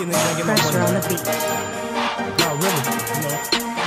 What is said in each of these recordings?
Pressure on the beat. Not really, you know.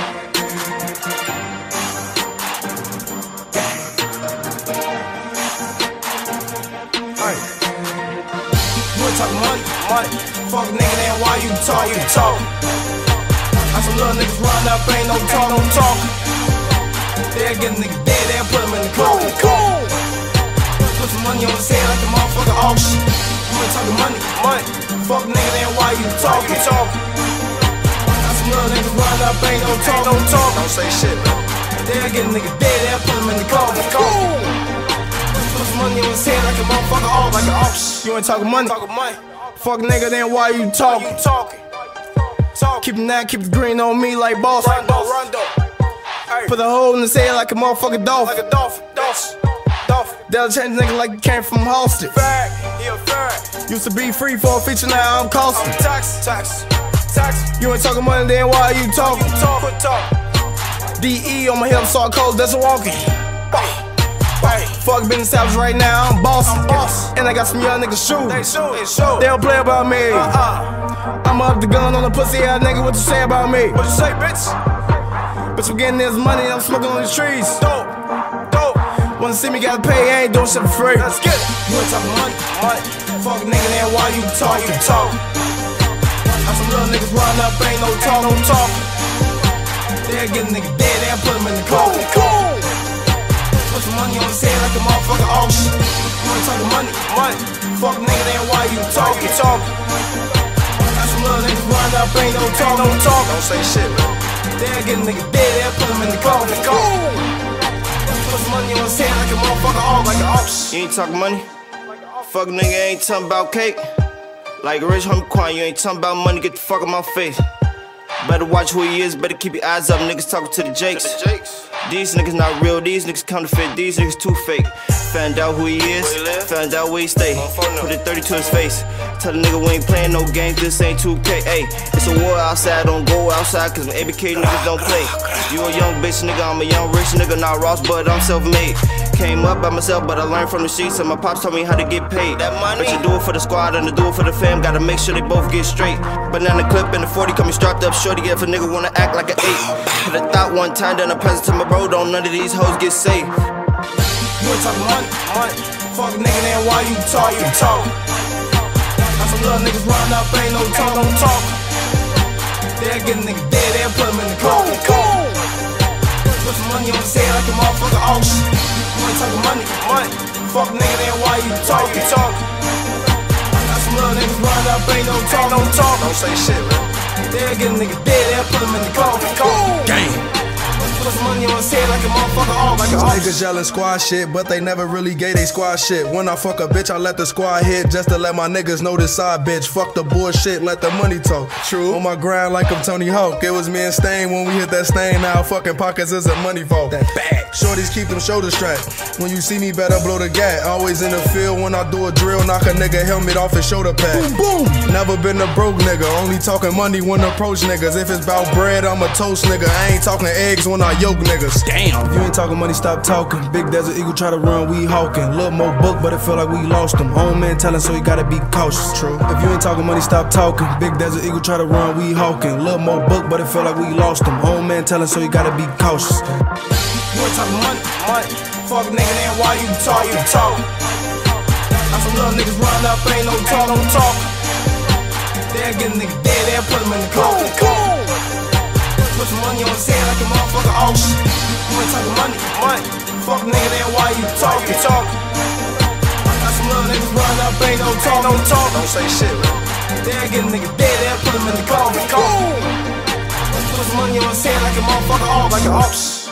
Alright. You wanna talk money? Fuck nigga, then why you talk? How some little niggas run up, ain't no talk. They'll get a nigga dead, they'll put him in the cold. Put some money on his head like a motherfucker auction. You wanna talk money? Fuck nigga, then why you talk? How some little niggas run up, ain't no talk. Don't say shit, man. They'll get a nigga dead, they'll put him in the cold. Put some money on his head like a motherfucker auction. You ain't talking money? Fuck nigga, then why you talking? Keep it down, keep the green on me like boss. Rondo. Put a hole in his head like a motherfucking dolphin. They'll change nigga like he came from Halsted. He a fag. Used to be free for a feature, now I'm costing. Tax. You ain't talking money, then why you talking? Talk. DE on my hip, saw cold, that's a walking. Fuck business savage right now, I'm bossing. And I got some young niggas shoot. They don't play about me. I'm up the gun on the pussy ass nigga, what you say about me? What you say, bitch? Bitch, I'm getting this money, I'm smoking on these trees. Dope. Wanna see me, gotta pay, I ain't doing shit for free. Let's get it. You ain't talking money? Fuck nigga, then why you talking? How some little niggas run up, ain't no talk. They'll get a nigga dead, they'll put him in the cold. Put some money on his head like a motherfucker auction. You ain't talking money? Fuck nigga, then why you talking? How some little niggas run up, ain't no talk. Don't say shit, man. They'll get a nigga dead, they'll put him in the cold. Put some money on his head like a motherfucker auction. You ain't talking money? Fuck nigga ain't talking about cake. Like a rich homie Quan, you ain't talking about money, get the fuck out my face. Better watch who he is, better keep your eyes up, niggas talking to the Jakes. These niggas not real, these niggas counterfeit, these niggas too fake. Found out who he is, found out where he stay. Put a 30 to his face. Tell the nigga we ain't playing no games, this ain't 2K. Ayy, it's a war outside, don't go outside, cause them ABK niggas don't play. You a young bitch nigga, I'm a young rich nigga, not Ross, but I'm self-made. Came up by myself, but I learned from the streets, and my pops told me how to get paid. That money, but you do it for the squad and to do it for the fam, gotta make sure they both get straight. Banana clip and the 40 coming strapped up shorty, if a nigga wanna act like an 8. Put a thought one time, then a present to my bro, don't none of these hoes get safe. You ain't talking money? Fuck nigga, then why you talking? How some little niggas run up, ain't no talk. They'll get a nigga dead, they'll put him in the cold. Put some money on his head like a motherfucker auction. You ain't talking money? Fuck nigga, then why you talking? How some little niggas run up, ain't no talk. Don't say shit, man. They'll get a nigga dead, they'll put him in the cold. Gang. Put some money on his head like a motherfucker auction. Niggas yelling squad shit, but they never really gave they squad shit. When I fuck a bitch, I let the squad hit just to let my niggas know this side bitch. Fuck the bullshit, let the money talk. True. On my grind like I'm Tony Hawk. It was me and Stain when we hit that stain. Now fucking pockets is a money vault. That bag. Shorties keep them shoulders strapped. When you see me, better blow the gat. Always in the field when I do a drill, knock a nigga helmet off his shoulder pad. Boom, boom. Never been a broke nigga. Only talking money when approach niggas. If it's about bread, I'm a toast nigga. I ain't talking eggs when I yoke niggas. Damn. If you ain't talking money, stop talking. Big Desert Eagle try to run, we hawking. Little more book, but it feel like we lost him. Old man telling, so you gotta be cautious. True. If you ain't talking money, stop talking. Big Desert Eagle try to run, we hawking. Little more book, but it feel like we lost him. Old man telling, so you gotta be cautious. You ain't talking money? Fuck nigga, then why you talking? How some little niggas run up, ain't no talk. They'll get a nigga dead, they'll put him in the cold. Put some money on his head like a motherfucker auction. You ain't talking money? Fuck nigga, then why you talking? How some little niggas run up, ain't no talk. Don't say shit, man. They'll get a nigga dead, they'll put him in the cold. Put some money on his head like a motherfucker auction.